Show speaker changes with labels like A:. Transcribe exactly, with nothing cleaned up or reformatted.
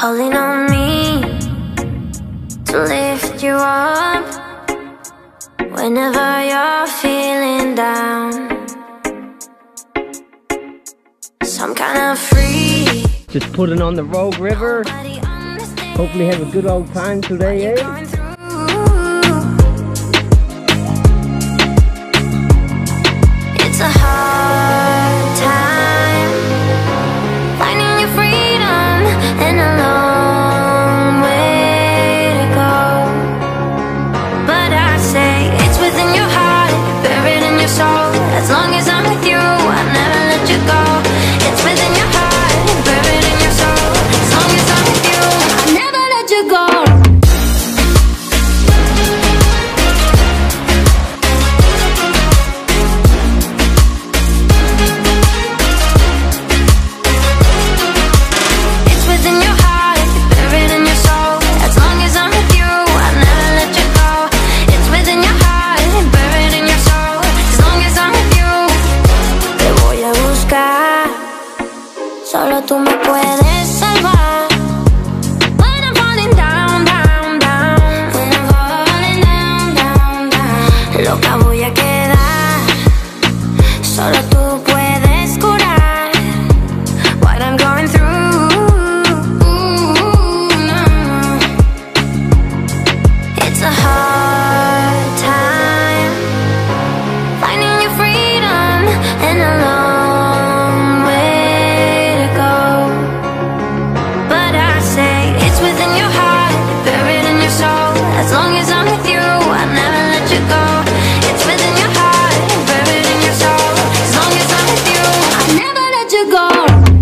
A: calling on me to lift you up whenever you're feeling down. Some kind of free.
B: Just putting on the Rouge River. Hopefully have a good old time today, eh?
A: It's a hard time finding your freedom and a long way to go. But I say it's within your heart, buried in your soul. As long as I'm with you, I'll never let you go. It's within your heart, buried in your soul. As long as I'm with you, I'll never let you go. Solo tú me puedes salvar. When I'm falling down, down, down. When I'm falling down, down, down. Loca voy a quedar. Solo tú puedes curar what I'm going through. No. It's a hard time finding your freedom and alone. As long as I'm with you, I'll never let you go. It's within your heart, buried in your soul. As long as I'm with you, I'll never let you go.